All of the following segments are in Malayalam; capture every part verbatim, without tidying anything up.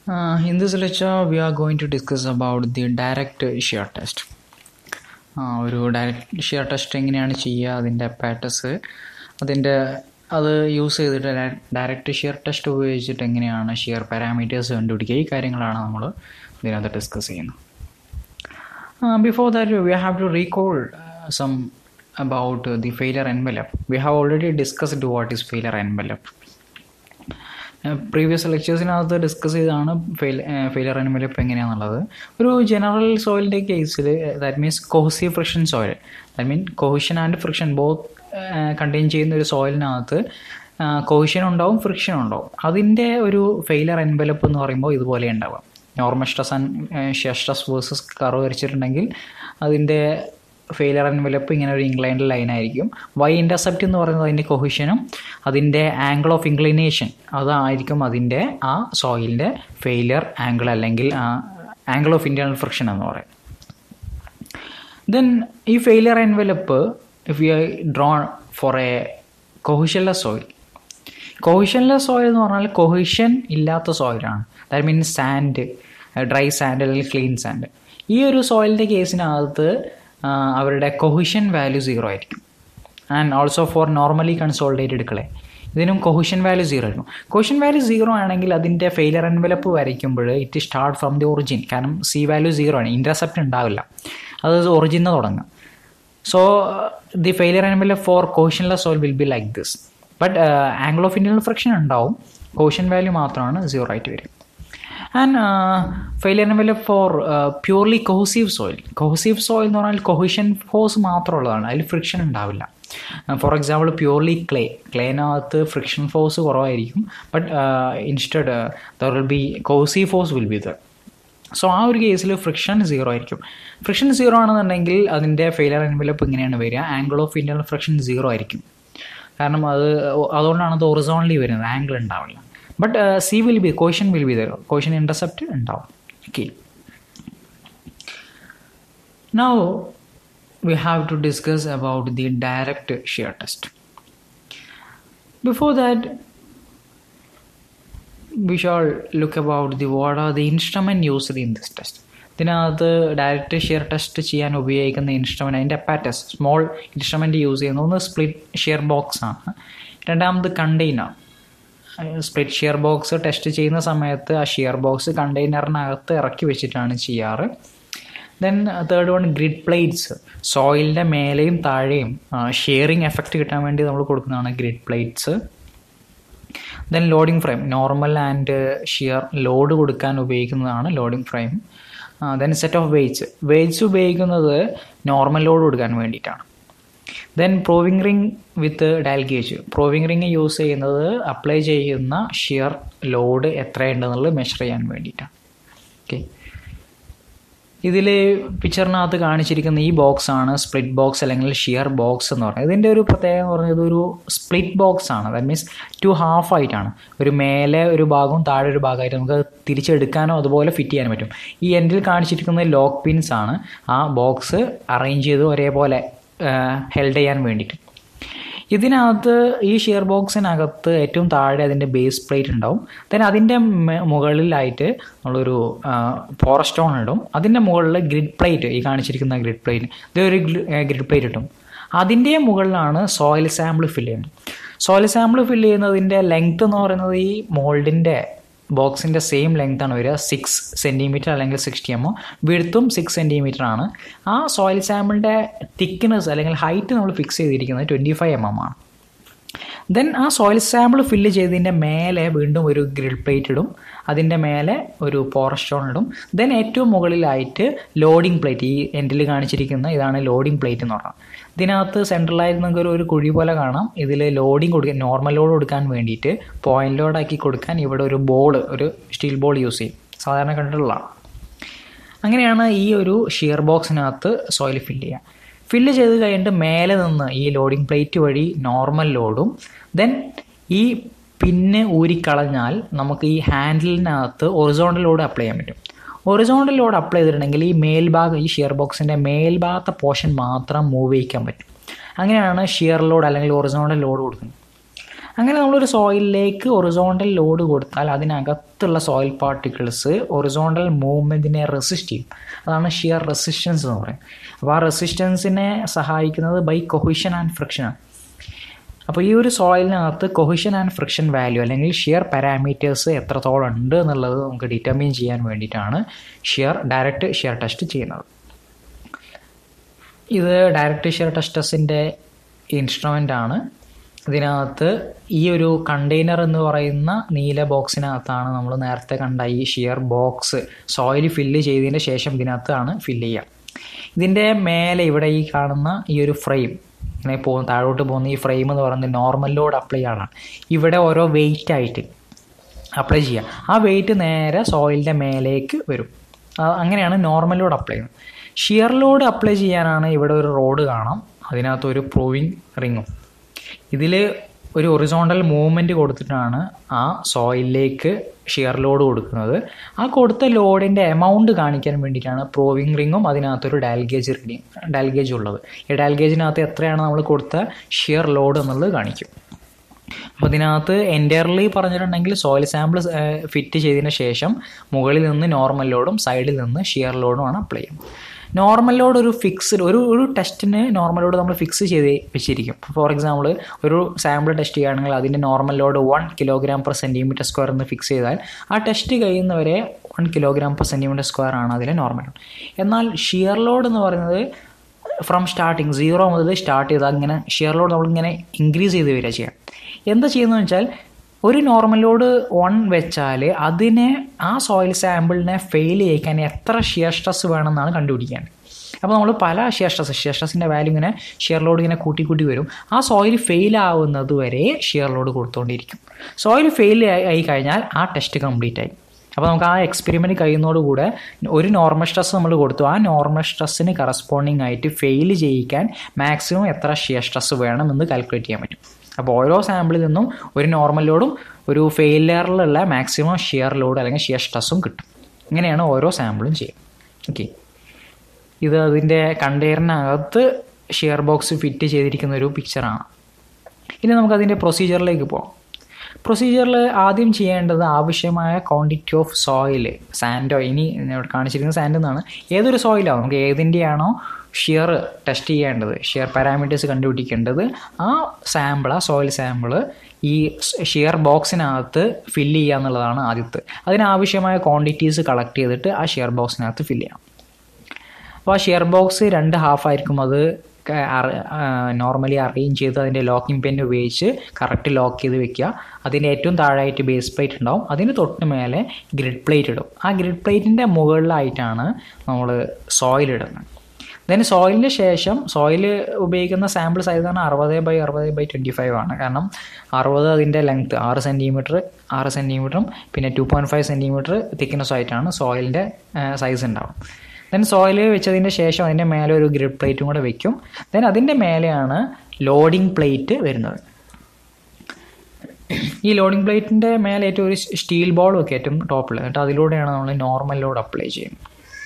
Uh, in this lecture, we are going to discuss about the direct shear test. ഒരു ഡയറക്റ്റ് ഷിയർ ടെസ്റ്റ് എങ്ങനെയാണ് ചെയ്യുക, അതിൻ്റെ അപ്പാരറ്റസ്, അതിൻ്റെ അത് യൂസ് ചെയ്തിട്ട് ഡയറക്റ്റ് ഷിയർ ടെസ്റ്റ് ഉപയോഗിച്ചിട്ട് എങ്ങനെയാണ് ഷിയർ പാരാമീറ്റേഴ്സ് കണ്ടുപിടിക്കുക, ഈ കാര്യങ്ങളാണ് നമ്മൾ ഇതിനകത്ത് ഡിസ്കസ് ചെയ്യുന്നത്. Before that we have to recall some about uh, the failure envelope. We have already discussed what is failure envelope. Previous ലെക്ചേഴ്സിനകത്ത് ഡിസ്കസ് ചെയ്താണ് ഫെയിൽ ഫെയിലിയർ എൻവലപ്പ് എങ്ങനെയാണെന്നുള്ളത്. ഒരു ജനറൽ സോയിലിൻ്റെ കേസിൽ that means cohesive friction soil, that mean cohesion and friction both contain ചെയ്യുന്ന ഒരു സോയിലിനകത്ത് കൊഹിഷൻ ഉണ്ടാവും, ഫ്രിക്ഷൻ ഉണ്ടാവും. അതിൻ്റെ ഒരു ഫെയിലിയർ എൻവലപ്പ് എന്ന് പറയുമ്പോൾ ഇതുപോലെ ഉണ്ടാവാം. Normal stress and shear stress versus curve വരച്ചിട്ടുണ്ടെങ്കിൽ അതിൻ്റെ ഫെയിലിയർ എൻവലപ്പ് ഇങ്ങനെ ഒരു ഇൻക്ലൈൻഡ് ലൈൻ ആയിരിക്കും. വൈ ഇൻ്റർസെപ്റ്റ് എന്ന് പറയുന്നത് അതിൻ്റെ കൊഹിഷനും അതിൻ്റെ ആംഗിൾ ഓഫ് ഇൻക്ലിനേഷൻ അതായിരിക്കും അതിൻ്റെ ആ സോയിലിൻ്റെ ഫെയിലിയർ ആംഗിൾ അല്ലെങ്കിൽ ആംഗിൾ ഓഫ് ഇൻറ്റേർണൽ ഫ്രിക്ഷൻ എന്ന് പറയും. ദെൻ ഈ failure envelope if you drawn for a cohesionless soil. Cohesionless soil എന്ന് പറഞ്ഞാൽ കൊഹിഷൻ ഇല്ലാത്ത സോയിലാണ്. That means sand, dry sand അല്ലെങ്കിൽ ക്ലീൻ സാൻഡ്. ഈ ഒരു സോയിലിൻ്റെ കേസിനകത്ത് അവരുടെ കൊഹിഷൻ വാല്യൂ സീറോ ആയിരിക്കും. And also for normally consolidated clay ഇതിനും കൊഹിഷൻ വാല്യൂ സീറോ ആയിരിക്കും. കൊഹിഷൻ വാല്യൂ സീറോ ആണെങ്കിൽ അതിൻ്റെ ഫെയിലിയർ എൻവലപ്പ് വരയ്ക്കുമ്പോൾ it start from the origin. കാരണം സി വാല്യൂ സീറോ ആണ്, ഇൻ്റർസെപ്റ്റ് ഉണ്ടാവില്ല, അത് ഒറിജിനിൽ തുടങ്ങും. So the failure envelope for cohesionless soil will be like this. But angle of internal friction ഉണ്ടാവും, കൊഹിഷൻ വാല്യൂ മാത്രമാണ് സീറോ ആയിട്ട് വരും. And failure envelope for purely cohesive soil. Cohesive soil എന്ന് പറഞ്ഞാൽ കൊഹിഷൻ ഫോഴ്സ് മാത്രമുള്ളതാണ്, അതിൽ ഫ്രിക്ഷൻ ഉണ്ടാവില്ല. ഫോർ എക്സാമ്പിൾ പ്യൂർലി ക്ലേ, ക്ലേനകത്ത് ഫ്രിക്ഷൻ ഫോഴ്സ് കുറവായിരിക്കും, but instead there will be cohesive force will be there. So ആ ഒരു കേസിൽ ഫ്രിക്ഷൻ സീറോ ആയിരിക്കും. ഫ്രിക്ഷൻ സീറോ ആണെന്നുണ്ടെങ്കിൽ അതിൻ്റെ ഫെയിലിയർ എൻവലപ്പ് ഇങ്ങനെയാണ് വരിക, angle of internal friction zero ആയിരിക്കും. കാരണം അത് അതുകൊണ്ടാണ് അത് ഒറിസോണലി വരുന്നത്, ആംഗിൾ ഉണ്ടാവില്ല. But uh, C will be, cohesion will be there, cohesion intercept ഉണ്ടാവും. Okay. Now we have to discuss about the direct shear test. Before that, we shall look about the what are the instrument used in this test. ഇതിനകത്ത് ഡയറക്റ്റ് ഷിയർ ടെസ്റ്റ് ചെയ്യാൻ ഉപയോഗിക്കുന്ന ഇൻസ്ട്രുമെൻ്റ്, അതിൻ്റെ അപ്പാരറ്റസ്, സ്മോൾ ഇൻസ്ട്രുമെൻ്റ് യൂസ് ചെയ്യുന്ന ഒന്ന് സ്പ്ലിറ്റ് ഷിയർ ബോക്സ് ആണ്. രണ്ടാമത് container. Split shear box test ചെയ്യുന്ന സമയത്ത് ആ ഷിയർ ബോക്സ് കണ്ടെയ്നറിനകത്ത് ഇറക്കി വെച്ചിട്ടാണ് ചെയ്യാറ്. Then third one grid plates. സോയിലിൻ്റെ മേലെയും താഴെയും ഷിയറിങ് എഫക്റ്റ് കിട്ടാൻ വേണ്ടി നമ്മൾ കൊടുക്കുന്നതാണ് grid plates. Then loading frame, normal and shear load കൊടുക്കാൻ ഉപയോഗിക്കുന്നതാണ് loading frame. Then set of weights. Weights ഉപയോഗിക്കുന്നത് നോർമൽ ലോഡ് കൊടുക്കാൻ വേണ്ടിയിട്ടാണ്. Then proving ring with dial gauge. Proving ring use ചെയ്യുന്നത് അപ്ലൈ ചെയ്യുന്ന ഷിയർ ലോഡ് എത്രയുണ്ടെന്നുള്ളത് മെഷർ ചെയ്യാൻ വേണ്ടിയിട്ടാണ്. ഓക്കെ, ഇതിൽ പിക്ചറിനകത്ത് കാണിച്ചിരിക്കുന്ന ഈ ബോക്സ് ആണ് സ്പ്ലിറ്റ് ബോക്സ് അല്ലെങ്കിൽ ഷിയർ ബോക്സ് എന്ന് പറയുന്നത്. ഇതിൻ്റെ ഒരു പ്രത്യേകത എന്ന് പറഞ്ഞത് ഒരു സ്പ്ലിറ്റ് ബോക്സ് ആണ്. ദാറ്റ് മീൻസ് ടു ഹാഫ് ആയിട്ടാണ്, ഒരു മേലെ ഒരു ഭാഗവും താഴെ ഒരു ഭാഗമായിട്ട് നമുക്ക് തിരിച്ചെടുക്കാനോ അതുപോലെ ഫിറ്റ് ചെയ്യാനും പറ്റും. ഈ എൻഡിൽ കാണിച്ചിരിക്കുന്നത് ലോക്ക് പിൻസ് ആണ്, ആ ബോക്സ് അറേഞ്ച് ചെയ്ത് ഒരേപോലെ ഹെൽഡ് ചെയ്യാൻ വേണ്ടിയിട്ട്. ഇതിനകത്ത് ഈ ഷിയർ ബോക്സിനകത്ത് ഏറ്റവും താഴെ അതിൻ്റെ ബേസ് പ്ലേറ്റ് ഉണ്ടാവും. ദെൻ അതിൻ്റെ മുകളിലായിട്ട് നമ്മളൊരു ഫോർ സ്റ്റോൺ ഇടും. അതിൻ്റെ മുകളിൽ ഗ്രിഡ് പ്ലേറ്റ്, ഈ കാണിച്ചിരിക്കുന്ന ഗ്രിഡ് പ്ലേറ്റ്, ഇതൊരു ഗ്രിഡ് പ്ലേറ്റ് ഇട്ടും. അതിൻ്റെ മുകളിലാണ് സോയിൽ സാമ്പിൾ ഫില്ല് ചെയ്യുന്നത്. സോയിൽ സാമ്പിൾ ഫില്ല് ചെയ്യുന്നതിൻ്റെ ലെങ്ത് എന്ന് പറയുന്നത് ഈ മോൾഡിൻ്റെ ബോക്സിൻ്റെ സെയിം ലെങ്ത് ആണ് വരിക, സിക്സ് സെൻറ്റിമീറ്റർ അല്ലെങ്കിൽ സിക്സ്റ്റി എം എം. വിഡ്ത്തും സിക്സ് സെൻറ്റിമീറ്റർ ആണ്. ആ സോയിൽ സാമ്പിളിൻ്റെ തിക്നെസ് അല്ലെങ്കിൽ ഹൈറ്റ് നമ്മൾ ഫിക്സ് ചെയ്തിരിക്കുന്നത് ട്വൻറ്റി ഫൈവ് എം എം ആണ്. ദെൻ ആ സോയിൽ സാമ്പിൾ ഫില്ല് ചെയ്തതിൻ്റെ മേലെ വീണ്ടും ഒരു ഗ്രിഡ് പ്ലേറ്റ് ഇടും, അതിൻ്റെ മേലെ ഒരു പോറസ് സ്റ്റോൺ ഇടും. ദെൻ ഏറ്റവും മുകളിലായിട്ട് ലോഡിംഗ് പ്ലേറ്റ്, ഈ എൻഡിൽ കാണിച്ചിരിക്കുന്ന ഇതാണ് ലോഡിംഗ് പ്ലേറ്റ് എന്ന് പറഞ്ഞാൽ. ഇതിനകത്ത് സെൻട്രലായിട്ട് നിങ്ങൾക്ക് ഒരു കുഴി പോലെ കാണാം. ഇതിൽ ലോഡിങ് കൊടുക്കാൻ, നോർമൽ ലോഡ് കൊടുക്കാൻ വേണ്ടിയിട്ട് പോയിന്റ് ലോഡാക്കി കൊടുക്കാൻ ഇവിടെ ഒരു ബോൾ, ഒരു സ്റ്റീൽ ബോൾ യൂസ് ചെയ്യും, സാധാരണ കണ്ടിട്ടുള്ളതാണ്. അങ്ങനെയാണ് ഈ ഒരു ഷിയർ ബോക്സിനകത്ത് സോയിൽ ഫില്ല് ചെയ്യുക. ഫില്ല് ചെയ്ത് കഴിഞ്ഞിട്ട് മേലെ നിന്ന് ഈ ലോഡിംഗ് പ്ലേറ്റ് വഴി നോർമൽ ലോഡും ദെൻ ഈ പിന്ന് ഊരിക്കളഞ്ഞാൽ നമുക്ക് ഈ ഹാൻഡിലിനകത്ത് ഒറിസോണ്ടൽ ലോഡ് അപ്ലൈ ചെയ്യാൻ പറ്റും. ഒറിസോണ്ടൽ ലോഡ് അപ്ലൈ ചെയ്തിട്ടുണ്ടെങ്കിൽ ഈ മേൽഭാഗം, ഈ ഷിയർ ബോക്സിൻ്റെ മേൽഭാഗത്തെ പോർഷൻ മാത്രം മൂവ് ചെയ്യിക്കാൻ പറ്റും. അങ്ങനെയാണ് ഷിയർ ലോഡ് അല്ലെങ്കിൽ ഒറിസോണ്ടൽ ലോഡ് കൊടുക്കുന്നത്. അങ്ങനെ നമ്മളൊരു സോയിലിലേക്ക് ഒറിസോണ്ടൽ ലോഡ് കൊടുത്താൽ അതിനകത്തുള്ള സോയിൽ പാർട്ടിക്കിൾസ് ഒറിസോണ്ടൽ മൂവ്മെൻറ്റിനെ റെസിസ്റ്റ് ചെയ്യും. അതാണ് ഷിയർ റെസിസ്റ്റൻസ് എന്ന് പറയുന്നത്. അപ്പോൾ ആ റെസിസ്റ്റൻസിനെ സഹായിക്കുന്നത് ബൈ കൊഹിഷൻ ആൻഡ് ഫ്രിക്ഷനാണ്. അപ്പോൾ ഈ ഒരു സോയിലിനകത്ത് കൊഹിഷൻ ആൻഡ് ഫ്രിക്ഷൻ വാല്യൂ അല്ലെങ്കിൽ ഷിയർ പാരാമീറ്റേഴ്സ് എത്രത്തോളം ഉണ്ട് എന്നുള്ളത് നമുക്ക് ഡിറ്റർമിൻ ചെയ്യാൻ വേണ്ടിയിട്ടാണ് ഷിയർ ഡയറക്റ്റ് ഷിയർ ടെസ്റ്റ് ചെയ്യുന്നത്. ഇത് ഡയറക്റ്റ് ഷിയർ ടെസ്റ്റസിൻ്റെ ഇൻസ്ട്രുമെൻ്റ് ആണ്. ഇതിനകത്ത് ഈ ഒരു കണ്ടെയ്നർ എന്ന് പറയുന്ന നീല ബോക്സിനകത്താണ് നമ്മൾ നേരത്തെ കണ്ട ഈ ഷിയർ ബോക്സ് സോയിൽ ഫില്ല് ചെയ്തതിന് ശേഷം ഇതിനകത്താണ് ഫില്ല് ചെയ്യുക. ഇതിൻ്റെ മേലെ ഇവിടെ ഈ കാണുന്ന ഈ ഒരു ഫ്രെയിം ഇങ്ങനെ പോകുന്ന താഴോട്ട് പോകുന്ന ഈ ഫ്രെയിം എന്ന് പറയുന്നത് നോർമൽ ലോഡ് അപ്ലൈ ആണ്. ഇവിടെ ഓരോ വെയിറ്റ് ആയിട്ട് അപ്ലൈ ചെയ്യുക. ആ വെയിറ്റ് നേരെ സോയിലിൻ്റെ മേലേക്ക് വരും. അങ്ങനെയാണ് നോർമൽ ലോഡ് അപ്ലൈ ചെയ്യുന്നത്. ഷിയർ ലോഡ് അപ്ലൈ ചെയ്യാനാണ് ഇവിടെ ഒരു റോഡ് കാണാം, അതിനകത്ത് ഒരു പ്രൂവിങ് റിങ്ങും. ഇതിൽ ഒരു ഒറിസോണ്ടൽ മൂവ്മെൻറ്റ് കൊടുത്തിട്ടാണ് ആ സോയിലിലേക്ക് ഷിയർ ലോഡ് കൊടുക്കുന്നത്. ആ കൊടുത്ത ലോഡിൻ്റെ എമൗണ്ട് കാണിക്കാൻ വേണ്ടിയിട്ടാണ് പ്രൂവിങ് റിങ്ങും അതിനകത്തൊരു dial gauge reading dial gauge ഉള്ളത്. ഈ ഡയൽ ഗേജിനകത്ത് എത്രയാണ് നമ്മൾ കൊടുത്ത ഷിയർ ലോഡ് എന്നുള്ളത് കാണിക്കും. അപ്പോൾ ഇതിനകത്ത് എൻറ്റയർലി പറഞ്ഞിട്ടുണ്ടെങ്കിൽ സോയിൽ സാമ്പിൾ ഫിറ്റ് ചെയ്തതിന് ശേഷം മുകളിൽ നിന്ന് നോർമൽ ലോഡും സൈഡിൽ നിന്ന് ഷിയർ ലോഡുമാണ് അപ്ലൈ ചെയ്യുന്നത്. നോർമൽ ലോഡ് ഒരു ഫിക്സ്ഡ് ഒരു ഒരു ടെസ്റ്റിന് നോർമൽ ലോഡ് നമ്മൾ ഫിക്സ് ചെയ്ത് വെച്ചിരിക്കും. ഫോർ എക്സാമ്പിൾ ഒരു സാമ്പിൾ ടെസ്റ്റ് ചെയ്യുകയാണെങ്കിൽ അതിൻ്റെ normal load one kilogram per centimetre square എന്ന് ഫിക്സ് ചെയ്താൽ ആ ടെസ്റ്റ് കഴിയുന്നവരെ one kilogram per centimetre square ആണ് അതിലെ നോർമൽ ലോഡ്. എന്നാൽ ഷിയർ ലോഡ് എന്ന് പറയുന്നത് ഫ്രം സ്റ്റാർട്ടിങ് സീറോ മുതൽ സ്റ്റാർട്ട് ചെയ്താൽ ഇങ്ങനെ ഷിയർ ലോഡ് നമ്മളിങ്ങനെ ഇൻക്രീസ് ചെയ്ത് വരിക ചെയ്യാം. എന്താ ചെയ്യുന്നതെന്ന് വെച്ചാൽ ഒരു നോർമൽ ലോഡ് വൺ വെച്ചാൽ അതിനെ ആ സോയിൽ സാമ്പിളിനെ ഫെയിൽ ചെയ്യിക്കാൻ എത്ര ഷിയർ സ്ട്രെസ് വേണമെന്നാണ് കണ്ടുപിടിക്കാൻ. അപ്പോൾ നമ്മൾ പല ഷിയർ സ്ട്രെസ് ഷിയർ സ്ട്രെസ്സിൻ്റെ വാല്യൂ ഇങ്ങനെ ഷിയർ ലോഡ് ഇങ്ങനെ കൂട്ടി കൂട്ടി വരും. ആ സോയിൽ ഫെയിൽ ആവുന്നത് വരെ ഷിയർ ലോഡ് കൊടുത്തുകൊണ്ടിരിക്കും. സോയിൽ ഫെയിൽ ആയി കഴിഞ്ഞാൽ ആ ടെസ്റ്റ് കംപ്ലീറ്റ് ആയി. അപ്പോൾ നമുക്ക് ആ എക്സ്പെരിമെൻറ്റ് കഴിയുന്നതോടുകൂടെ ഒരു നോർമൽ സ്ട്രെസ് നമ്മൾ കൊടുത്തു, ആ നോർമൽ സ്ട്രെസ്സിന് കറസ്പോണ്ടിങ് ആയിട്ട് ഫെയിൽ ചെയ്യിക്കാൻ മാക്സിമം എത്ര ഷിയർ സ്ട്രെസ് വേണമെന്ന് കാൽക്കുലേറ്റ് ചെയ്യാൻ പറ്റും. അപ്പോൾ ഓരോ സാമ്പിളിൽ നിന്നും ഒരു നോർമൽ ലോഡും ഒരു ഫെയിലിയറിലുള്ള മാക്സിമം ഷിയർ ലോഡ് അല്ലെങ്കിൽ ഷിയർ സ്ട്രെസ്സും കിട്ടും. ഇങ്ങനെയാണ് ഓരോ സാമ്പിളും ചെയ്യുക. ഓക്കെ, ഇത് അതിൻ്റെ കണ്ടെയ്നറിനകത്ത് ഷിയർ ബോക്സ് ഫിറ്റ് ചെയ്തിരിക്കുന്ന ഒരു പിക്ചറാണ്. ഇനി നമുക്കതിൻ്റെ പ്രൊസീജിയറിലേക്ക് പോകാം. പ്രൊസീജിയറിൽ ആദ്യം ചെയ്യേണ്ടത് ആവശ്യമായ ക്വാണ്ടിറ്റി ഓഫ് സോയിൽ, സാൻഡോ, ഇനി ഇവിടെ കാണിച്ചിരിക്കുന്ന സാൻഡ് എന്നാണ്, ഏതൊരു സോയിലാവും നമുക്ക് ഏതിൻ്റെയാണോ ഷിയർ ടെസ്റ്റ് ചെയ്യേണ്ടത്, ഷിയർ പാരാമീറ്റേഴ്സ് കണ്ടുപിടിക്കേണ്ടത്, ആ സാമ്പിൾ ആ സോയിൽ സാമ്പിൾ ഈ ഷിയർ ബോക്സിനകത്ത് ഫില്ല് ചെയ്യുക എന്നുള്ളതാണ് ആദ്യത്തെ. അതിനാവശ്യമായ ക്വാണ്ടിറ്റീസ് കളക്ട് ചെയ്തിട്ട് ആ ഷിയർ ബോക്സിനകത്ത് ഫില്ല് ചെയ്യാം. അപ്പോൾ ആ ഷിയർ ബോക്സ് രണ്ട് ഹാഫായിരിക്കും. അത് നോർമലി അറേഞ്ച് ചെയ്ത് അതിൻ്റെ ലോക്കിംഗ് പെൻ ഉപയോഗിച്ച് കറക്റ്റ് ലോക്ക് ചെയ്ത് വെക്കുക. അതിൻ്റെ ഏറ്റവും താഴെയായിട്ട് ബേസ് പ്ലേറ്റ് ഉണ്ടാവും, അതിന് തൊട്ട് മേലെ ഗ്രിഡ് പ്ലേറ്റ് ഇടും. ആ ഗ്രിഡ് പ്ലേറ്റിൻ്റെ മുകളിലായിട്ടാണ് നമ്മൾ സോയിൽ ഇടുന്നത്. ദെൻ സോയിലിന് ശേഷം സോയിൽ ഉപയോഗിക്കുന്ന സാമ്പിൾ സൈസ് ആണ് അറുപത് ബൈ അറുപത് ബൈ ട്വൻറ്റി ഫൈവ് ആണ്. കാരണം അറുപത് അതിൻ്റെ ലെങ്ത്ത് ആറ് സെൻറ്റിമീറ്റർ ആറ് സെൻറ്റിമീറ്ററും പിന്നെ two point five centimetre thickness ആയിട്ടാണ് സോയിലിൻ്റെ സൈസ് ഉണ്ടാവും. ദെൻ സോയിൽ വെച്ചതിൻ്റെ ശേഷം അതിൻ്റെ മേലെ ഒരു ഗ്രിഡ് പ്ലേറ്റും കൂടെ വെക്കും. ദെൻ അതിൻ്റെ മേലെയാണ് ലോഡിംഗ് പ്ലേറ്റ് വരുന്നത്. ഈ ലോഡിംഗ് പ്ലേറ്റിൻ്റെ മേലെ ഏറ്റവും ഒരു സ്റ്റീൽ ബോൾ ഒക്കെ ഏറ്റവും ടോപ്പിൽ, എന്നിട്ട് അതിലൂടെയാണ് നമ്മൾ നോർമൽ ലോഡ് അപ്ലൈ ചെയ്യുന്നത്.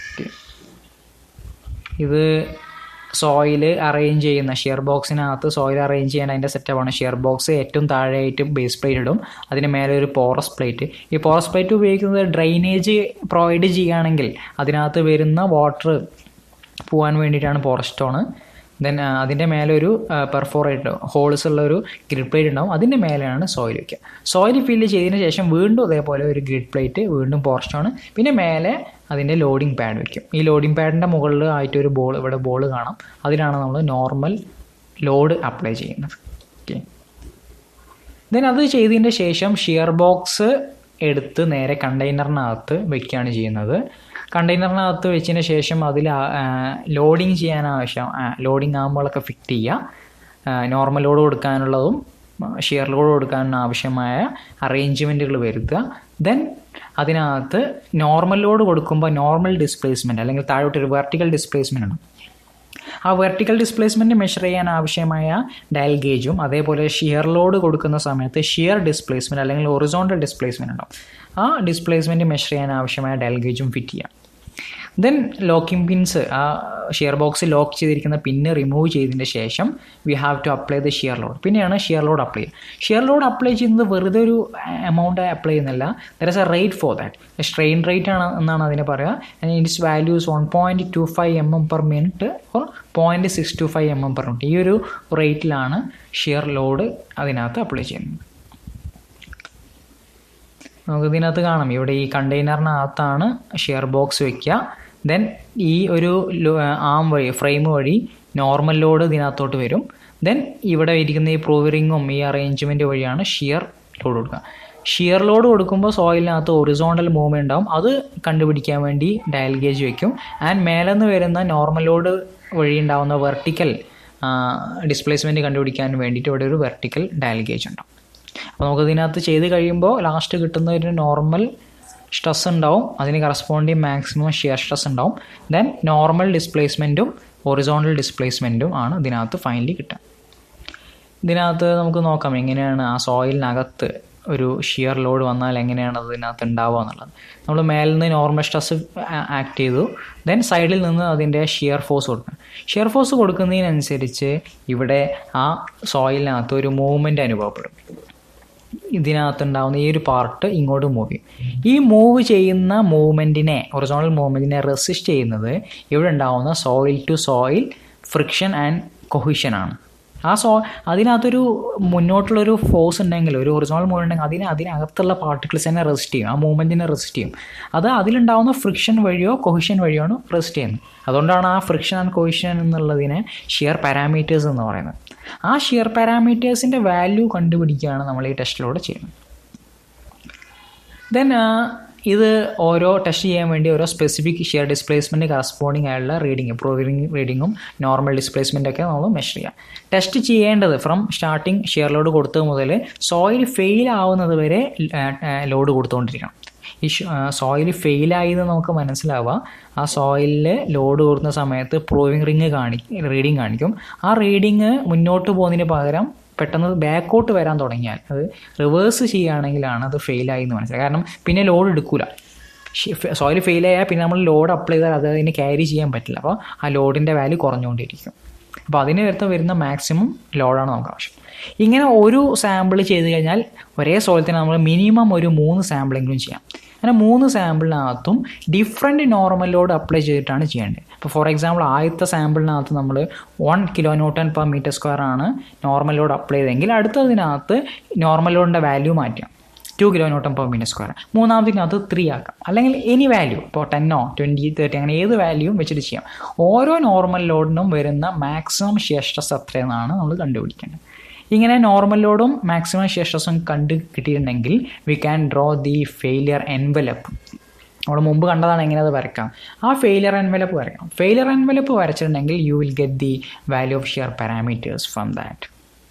ഇത് സോയിൽ അറേഞ്ച് ചെയ്യുന്ന ഷിയർ ബോക്സിനകത്ത് സോയിൽ അറേഞ്ച് ചെയ്യാൻ അതിൻ്റെ സെറ്റപ്പാണ്. ഷിയർ ബോക്സ് ഏറ്റവും താഴെയായിട്ട് ബേസ് പ്ലേറ്റ് ഇടും, അതിന് മേലെ ഒരു പോറസ് പ്ലേറ്റ്. ഈ പോറസ് പ്ലേറ്റ് ഉപയോഗിക്കുന്നത് ഡ്രെയിനേജ് പ്രൊവൈഡ് ചെയ്യുകയാണെങ്കിൽ അതിനകത്ത് വരുന്ന വാട്ടർ പോകാൻ വേണ്ടിയിട്ടാണ് പോറസ് സ്റ്റോണ്. ദെൻ അതിൻ്റെ മേലെ ഒരു പെർഫോറേറ്റ് ഹോൾസ് ഉള്ള ഒരു ഗ്രിഡ് പ്ലേറ്റ് ഉണ്ടാവും, അതിൻ്റെ മേലെയാണ് സോയിൽ വയ്ക്കുക. സോയിൽ ഫില്ല് ചെയ്തതിന് ശേഷം വീണ്ടും അതേപോലെ ഒരു ഗ്രിഡ് പ്ലേറ്റ്, വീണ്ടും പോറസ് സ്റ്റോൺ, പിന്നെ മേലെ അതിൻ്റെ ലോഡിംഗ് പാഡ് വയ്ക്കും. ഈ ലോഡിംഗ് പാഡിൻ്റെ മുകളിൽ ആയിട്ടൊരു ബോൾ, ഇവിടെ ബോൾ കാണാം, അതിലാണ് നമ്മൾ നോർമൽ ലോഡ് അപ്ലൈ ചെയ്യുന്നത്. ഓക്കെ, ദെൻ അത് ചെയ്തതിൻ്റെ ശേഷം ഷിയർ ബോക്സ് എടുത്ത് നേരെ കണ്ടെയ്നറിനകത്ത് വയ്ക്കുകയാണ് ചെയ്യുന്നത്. കണ്ടെയ്നറിനകത്ത് വെച്ചതിന് ശേഷം അതിൽ ലോഡിങ് ചെയ്യാൻ ആവശ്യം ലോഡിങ് ആകുമ്പോഴൊക്കെ ഫിറ്റ് ചെയ്യുക. നോർമൽ ലോഡ് കൊടുക്കാനുള്ളതും ഷിയർ ലോഡ് കൊടുക്കാനും ആവശ്യമായ അറേഞ്ച്മെൻറ്റുകൾ വരുത്തുക. ദെൻ അതിനകത്ത് നോർമൽ ലോഡ് കൊടുക്കുമ്പോൾ നോർമൽ ഡിസ്പ്ലേസ്മെൻറ്റ് അല്ലെങ്കിൽ താഴോട്ടൊരു വെർട്ടിക്കൽ ഡിസ്പ്ലേസ്മെൻ്റ് ആണ്. ആ വെർട്ടിക്കൽ ഡിസ്പ്ലേസ്മെൻറ്റ് മെഷർ ചെയ്യാൻ ആവശ്യമായ ഡയൽ ഗേജും അതേപോലെ ഷിയർ ലോഡ് കൊടുക്കുന്ന സമയത്ത് ഷിയർ ഡിസ്പ്ലേസ്മെൻറ്റ് അല്ലെങ്കിൽ ഒറിസോണ്ടൽ ഡിസ്പ്ലേസ്മെൻറ്റ് ഉണ്ടാവും. ആ ഡിസ്പ്ലേസ്മെൻറ്റ് മെഷർ ചെയ്യാൻ ആവശ്യമായ ഡയൽ ഗേജും ഫിറ്റ് ചെയ്യാം. ദെൻ ലോക്കിംഗ് പിൻസ് ആ ഷിയർ ബോക്സ് ലോക്ക് ചെയ്തിരിക്കുന്ന പിന്ന് റിമൂവ് ചെയ്തതിന് ശേഷം we have to apply the shear load. പിന്നെയാണ് ഷിയർ ലോഡ് അപ്ലൈ ചെയ്യുക. ഷിയർ ലോഡ് അപ്ലൈ ചെയ്യുന്നത് വെറുതെ ഒരു എമൗണ്ട് അപ്ലൈ ചെയ്യുന്നില്ല. There is a rate for that. Strain rate ആണ് എന്നാണ് അതിനെ പറയുക. And its values one point to five M M per minute or point six two five M M per minute. ഈ ഒരു റേറ്റിലാണ് ഷിയർ ലോഡ് അതിനകത്ത് അപ്ലൈ ചെയ്യുന്നത്. നമുക്ക് ഇതിനകത്ത് കാണാം, ഇവിടെ ഈ കണ്ടെയ്നറിനകത്താണ് ഷിയർ ബോക്സ് വയ്ക്കുക. ദെൻ ഈ ഒരു ആം വഴി ഫ്രെയിം വഴി നോർമൽ ലോഡ് ഇതിനകത്തോട്ട് വരും. ദെൻ ഇവിടെ ഇരിക്കുന്ന ഈ പ്രൂവറിങ്ങും ഈ അറേഞ്ച്മെൻറ്റ് വഴിയാണ് ഷിയർ ലോഡ് കൊടുക്കുക. ഷിയർ ലോഡ് കൊടുക്കുമ്പോൾ സോയിലിനകത്ത് ഒറിസോണ്ടൽ മൂവ്മെൻറ്റ് ഉണ്ടാവും. അത് കണ്ടുപിടിക്കാൻ വേണ്ടി ഡയൽ ഗേജ് വയ്ക്കും. ആൻഡ് മേലെ നിന്ന് വരുന്ന നോർമൽ ലോഡ് വഴി ഉണ്ടാകുന്ന വെർട്ടിക്കൽ ഡിസ്പ്ലേസ്മെൻറ്റ് കണ്ടുപിടിക്കാൻ വേണ്ടിയിട്ട് ഇവിടെ ഒരു വെർട്ടിക്കൽ ഡയൽ ഗേജ് ഉണ്ടാവും. അപ്പോൾ നമുക്ക് ഇതിനകത്ത് ചെയ്ത് കഴിയുമ്പോൾ ലാസ്റ്റ് കിട്ടുന്ന ഒരു നോർമൽ സ്ട്രെസ് ഉണ്ടാവും, അതിന് കറസ്പോണ്ടിങ് മാക്സിമം ഷിയർ സ്ട്രെസ് ഉണ്ടാവും. ദെൻ നോർമൽ ഡിസ്പ്ലേസ്മെൻറ്റും ഹൊറിസോണ്ടൽ ഡിസ്പ്ലേസ്മെൻറ്റും ആണ് ഇതിനകത്ത് ഫൈനലി കിട്ടുക. ഇതിനകത്ത് നമുക്ക് നോക്കാം എങ്ങനെയാണ് ആ സോയിലിനകത്ത് ഒരു ഷിയർ ലോഡ് വന്നാൽ എങ്ങനെയാണ് അതിനകത്ത് ഉണ്ടാവുക എന്നുള്ളത്. നമ്മൾ മേലിൽ നിന്ന് നോർമൽ സ്ട്രെസ് ആക്ട് ചെയ്തു. ദെൻ സൈഡിൽ നിന്ന് അതിൻ്റെ ഷിയർ ഫോഴ്സ് കൊടുക്കണം. ഷിയർ ഫോഴ്സ് കൊടുക്കുന്നതിനനുസരിച്ച് ഇവിടെ ആ സോയിലിനകത്ത് ഒരു മൂവ്മെൻറ്റ് അനുഭവപ്പെടും. ഇതിനകത്തുണ്ടാവുന്ന ഈ ഒരു പാർട്ട് ഇങ്ങോട്ട് മൂവ് ചെയ്യും. ഈ മൂവ് ചെയ്യുന്ന മൂവ്മെൻറ്റിനെ ഹൊറിസോണ്ടൽ മൂവ്മെൻറ്റിനെ റെസിസ്റ്റ് ചെയ്യുന്നത് ഇവിടെ ഉണ്ടാവുന്ന soil to soil friction and കൊഹിഷനാണ്. ആ സോ അതിനകത്തൊരു മുന്നോട്ടുള്ളൊരു ഫോഴ്സ് ഉണ്ടെങ്കിൽ, ഒരു ഹൊറിസോണ്ടൽ മൂവ്മെൻറ്റ് ഉണ്ടെങ്കിൽ അതിനെ അതിനകത്തുള്ള പാർട്ടിക്കിൾസ് തന്നെ റെസിസ്റ്റ് ചെയ്യും, ആ മൂവ്മെൻറ്റിനെ റെസിസ്റ്റ് ചെയ്യും. അത് അതിലുണ്ടാവുന്ന ഫ്രിക്ഷൻ വഴിയോ കൊഹിഷൻ വഴിയോ റെസിസ്റ്റ് ചെയ്യുന്നത്. അതുകൊണ്ടാണ് ആ ഫ്രിക്ഷൻ ആൻഡ് കൊഹിഷൻ എന്നുള്ളതിനെ ഷിയർ പാരാമീറ്റേഴ്സ് എന്ന് പറയുന്നത്. ആ ഷിയർ പാരാമീറ്റേഴ്സിൻ്റെ വാല്യൂ കണ്ടുപിടിക്കുകയാണ് നമ്മൾ ഈ ടെസ്റ്റിലൂടെ ചെയ്യുന്നത്. ദെൻ ഇത് ഓരോ ടെസ്റ്റ് ചെയ്യാൻ വേണ്ടി ഓരോ സ്പെസിഫിക് ഷിയർ ഡിസ്പ്ലേസ്മെൻറ്റ് കറസ്പോണ്ടിങ് ആയുള്ള റീഡിങ് പ്രൂവിങ് റീഡിങ്ങും നോർമൽ ഡിസ്പ്ലേസ്മെൻറ്റൊക്കെ നമ്മൾ മെഷർ ചെയ്യാം. ടെസ്റ്റ് ചെയ്യേണ്ടത് ഫ്രം സ്റ്റാർട്ടിങ് ഷിയർ ലോഡ് കൊടുത്തത് മുതൽ സോയിൽ ഫെയിൽ ആവുന്നത് വരെ ലോഡ് കൊടുത്തുകൊണ്ടിരിക്കണം. ഈ സോയിൽ ഫെയിലായി എന്ന് നമുക്ക് മനസ്സിലാവുക ആ സോയിലിൽ ലോഡ് കൊടുക്കുന്ന സമയത്ത് പ്രൂവിങ് റിങ് കാണി റീഡിങ് കാണിക്കും. ആ റീഡിങ് മുന്നോട്ട് പോകുന്നതിന് പകരം പെട്ടെന്ന് ബാക്കോട്ട് വരാൻ തുടങ്ങിയാൽ, അത് റിവേഴ്സ് ചെയ്യുകയാണെങ്കിലാണ് അത് ഫെയിലായി എന്ന് മനസ്സിലാക്കുക. കാരണം പിന്നെ ലോഡ് എടുക്കില്ല. സോയിൽ ഫെയിലായാൽ പിന്നെ നമ്മൾ ലോഡ് അപ്ലൈ ചെയ്താൽ അത് അതിന് ക്യാരി ചെയ്യാൻ പറ്റില്ല. അപ്പോൾ ആ ലോഡിൻ്റെ വാല്യൂ കുറഞ്ഞുകൊണ്ടിരിക്കും. അപ്പോൾ അതിന് വരുത്ത വരുന്ന മാക്സിമം ലോഡാണ് നമുക്ക് ആവശ്യം. ഇങ്ങനെ ഒരു സാമ്പിൾ ചെയ്ത് കഴിഞ്ഞാൽ ഒരേ സോയിൽ തന്നെ നമ്മൾ മിനിമം ഒരു മൂന്ന് സാമ്പിളെങ്കിലും ചെയ്യാം. അങ്ങനെ മൂന്ന് സാമ്പിളിനകത്തും ഡിഫറെൻറ്റ് നോർമൽ ലോഡ് അപ്ലൈ ചെയ്തിട്ടാണ് ചെയ്യേണ്ടത്. ഇപ്പോൾ ഫോർ എക്സാമ്പിൾ ആദ്യത്തെ സാമ്പിളിനകത്ത് നമ്മൾ one kilo newton per metre square ആണ് നോർമൽ ലോഡ് അപ്ലൈ ചെയ്തെങ്കിൽ അടുത്തതിനകത്ത് നോർമൽ ലോഡിൻ്റെ വാല്യൂ മാറ്റാം, two kilo newton per metre square. മൂന്നാമതിനകത്ത് ത്രീ ആക്കാം, അല്ലെങ്കിൽ എനി വാല്യൂ, ഇപ്പോൾ ടെന്നോ ട്വൻറ്റി തേർട്ടി അങ്ങനെ ഏത് വാല്യൂവും വെച്ചിട്ട് ചെയ്യാം. ഓരോ നോർമൽ ലോഡിനും വരുന്ന മാക്സിമം ഷിയർ സ്ട്രെസ് എത്രയെന്നാണ് നമ്മൾ കണ്ടുപിടിക്കേണ്ടത്. ഇങ്ങനെ നോർമൽ ലോഡും മാക്സിമം ഷിയർ സ്ട്രെസ്സും കണ്ടു കിട്ടിയിട്ടുണ്ടെങ്കിൽ we can draw the failure envelope. നമ്മൾ മുമ്പ് കണ്ടതാണ് എങ്ങനെ അത് വരയ്ക്കാം. ആ ഫെയിലിയർ എൻവലപ്പ് വരയ്ക്കാം. ഫെയിലിയർ എൻവലപ്പ് വരച്ചിട്ടുണ്ടെങ്കിൽ you will get the value of shear parameters from that.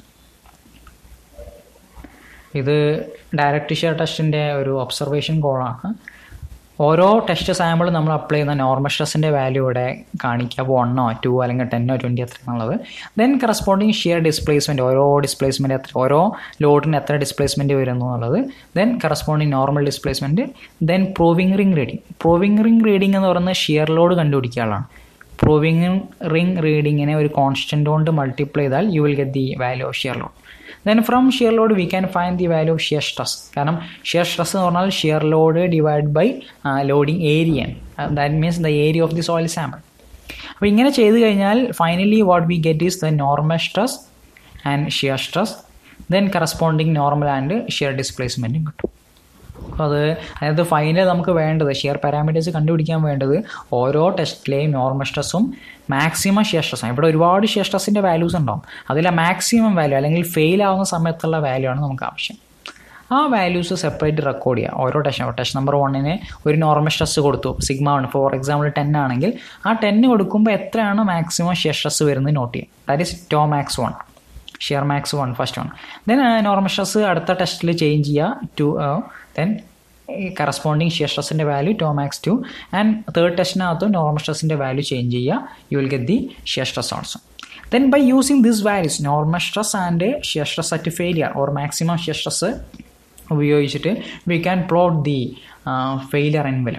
ഇത് ഡയറക്റ്റ് ഷിയർ ടെസ്റ്റിൻ്റെ ഒരു ഒബ്സർവേഷൻ കോളാണ്. ഓരോ ടെസ്റ്റ് സാമ്പിൾ നമ്മൾ അപ്ലൈ ചെയ്യുന്ന നോർമൽ സ്ട്രെസ്സിൻ്റെ വാല്യൂ ഇവിടെ കാണിക്കുക. അപ്പോൾ വണ്ണോ ടു അല്ലെങ്കിൽ ടെന്നോ ട്വൻറ്റി എത്ര എന്നുള്ളത്. ദെൻ കറസ്പോണ്ടിങ് ഷിയർ ഡിസ്പ്ലേസ്മെൻറ്റ്, ഓരോ ഡിസ്പ്ലേസ്മെൻറ്റ് എത്ര, ഓരോ ലോഡിന് എത്ര ഡിസ്പ്ലേസ്മെൻറ്റ് വരുന്നു എന്നുള്ളത്. Then corresponding normal displacement. Then proving ring reading. Proving ring reading എന്ന് പറയുന്നത് ഷിയർ ലോഡ് കണ്ടുപിടിക്കാനുള്ളതാണ്. പ്രൂവിങ് റിംഗ് റീഡിങ്ങിനെ ഒരു കോൺസ്റ്റൻ്റ് കൊണ്ട് മൾട്ടിപ്ലൈ ചെയ്താൽ you will get the value of shear load. Then from shear load we can find the value of shear stress. കാരണം ഷിയർ സ്ട്രെസ് എന്ന് പറഞ്ഞാൽ shear load divide by loading area, that means the area of the soil sample. അപ്പോൾ ഇങ്ങനെ ചെയ്ത് കഴിഞ്ഞാൽ finally what we get is the normal stress and shear stress. Then corresponding normal and shear ഡിസ്പ്ലേസ്മെൻറ്റും കിട്ടും. അപ്പോൾ അത് അതായത് ഫൈനൽ നമുക്ക് വേണ്ടത് ഷിയർ പാരാമീറ്റേഴ്സ് കണ്ടുപിടിക്കാൻ വേണ്ടത് ഓരോ ടെസ്റ്റിലെയും നോർമൽ സ്ട്രെസ്സും മാക്സിമം ഷിയർ സ്ട്രെസ്സാണ്. ഇവിടെ ഒരുപാട് ഷിയർ സ്ട്രെസ്സിൻ്റെ വാല്യൂസ് ഉണ്ടാവും. അതിലെ മാക്സിമം വാല്യൂ അല്ലെങ്കിൽ ഫെയിൽ ആവുന്ന സമയത്തുള്ള വാല്യൂ ആണ് നമുക്ക് ആവശ്യം. ആ വാല്യൂസ് സെപ്പറേറ്റ് റെക്കോർഡ് ചെയ്യുക. ഓരോ ടെസ്റ്റ് ടെസ്റ്റ് നമ്പർ വണ്ണിന് ഒരു നോർമൽ സ്ട്രെസ് കൊടുത്തു, sigma one for example ten ആണെങ്കിൽ ആ ടെന്ന് കൊടുക്കുമ്പോൾ എത്രയാണ് മാക്സിമം ഷിയർ സ്ട്രെസ് വരുന്നത് നോട്ട് ചെയ്യുക. That is tau max one, shear max one first one. Then normal stress അടുത്ത ടെസ്റ്റിൽ ചേഞ്ച് ചെയ്യുക ടു, ദെൻ കറസ്പോണ്ടിങ് ഷിയർ സ്ട്രെസ്സിൻ്റെ value tau max two. And third ടെസ്റ്റിനകത്ത് നോർമൽ സ്ട്രെസ്സിൻ്റെ വാല്യൂ ചേഞ്ച് ചെയ്യുക, you will get the shear stress also. Then by using these values, normal stress and shear stress at failure or maximum shear stress ഉപയോഗിച്ചിട്ട് we can plot the uh, failure envelope.